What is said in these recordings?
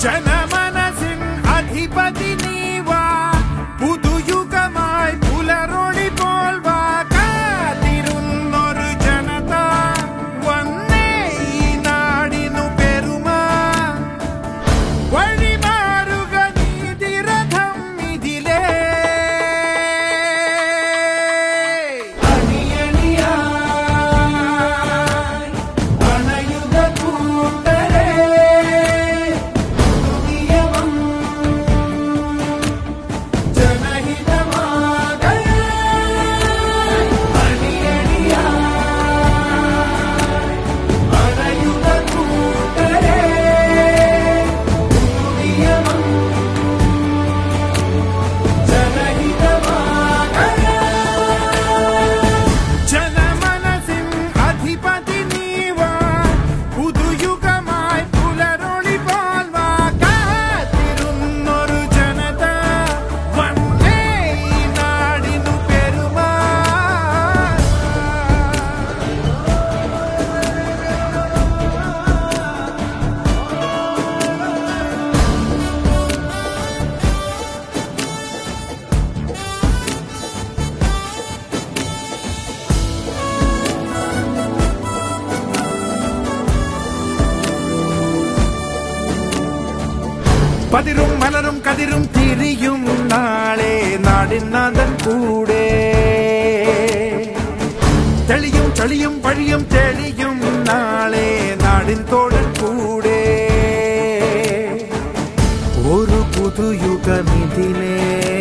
ജനമനസിൻ അധിപതി നീവാ പുതുയുഗമായി പുലരൊളി പോൽ വാ കാത്തിരുന്നൊരു ജനത വന്നേ ഈ നാടിനു പെരുമ വഴിമാറുക നീതിരഥം ഇതിലേ പതിരും മലരും കതിരും തിരിയും നാളെ നാടിനാഥൻ കൂടെ തെളിയും ചളിയും വഴിയും തെളിയും നാളെ നാടിൻ തോഴൻ കൂടെ ഒരു പുതുയുഗമിതിലേ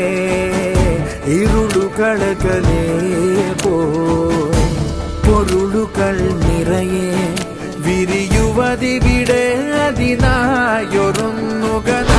ഇരുളുകളകലേ പോയി പൊരുളുകൾ നിറയെ വിരിയുവതിവിടെ അതിനായൊരുന്നുക